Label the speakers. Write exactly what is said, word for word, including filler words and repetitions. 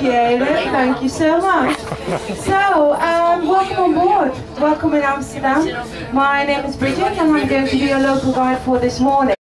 Speaker 1: appreciate it. Thank you so much. So, um, welcome on board. Welcome in Amsterdam. My name is Bridget and I'm going to be your local guide for this morning.